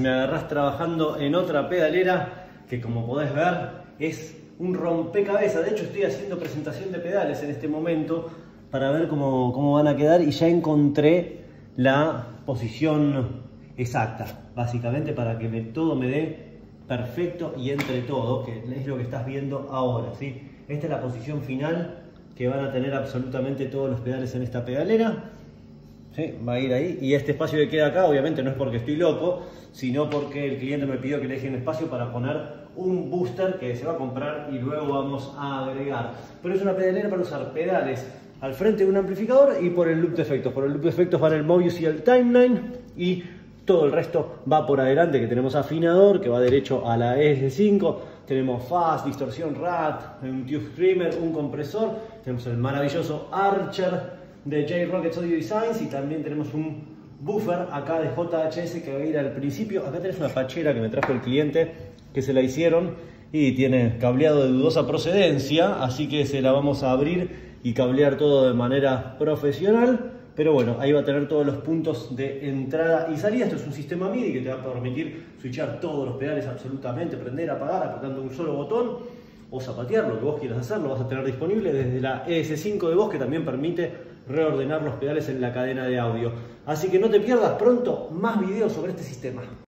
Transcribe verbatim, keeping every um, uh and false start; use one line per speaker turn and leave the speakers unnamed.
Me agarrás trabajando en otra pedalera que, como podés ver, es un rompecabezas. De hecho, estoy haciendo presentación de pedales en este momento para ver cómo, cómo van a quedar, y ya encontré la posición exacta, básicamente para que me, todo me dé perfecto y entre todo, que es lo que estás viendo ahora, ¿sí? Esta es la posición final que van a tener absolutamente todos los pedales en esta pedalera. Sí, va a ir ahí, y este espacio que queda acá obviamente no es porque estoy loco, sino porque el cliente me pidió que le deje un espacio para poner un booster que se va a comprar y luego vamos a agregar. Pero es una pedalera para usar pedales al frente de un amplificador y por el loop de efectos. Por el loop de efectos van el Mobius y el Timeline, y todo el resto va por adelante, que tenemos afinador que va derecho a la E S cinco, tenemos fuzz, distorsión R A T, un tube screamer, un compresor, tenemos el maravilloso Archer de J-Rockets Audio Designs, y también tenemos un buffer acá de J H S que va a ir al principio. Acá tenés una pachera que me trajo el cliente, que se la hicieron y tiene cableado de dudosa procedencia, así que se la vamos a abrir y cablear todo de manera profesional. Pero bueno, ahí va a tener todos los puntos de entrada y salida. Esto es un sistema MIDI que te va a permitir switchar todos los pedales absolutamente, prender, apagar, apretando un solo botón, o zapatear, lo que vos quieras hacer, lo vas a tener disponible desde la E S cinco de voz, que también permite reordenar los pedales en la cadena de audio. Así que no te pierdas pronto más videos sobre este sistema.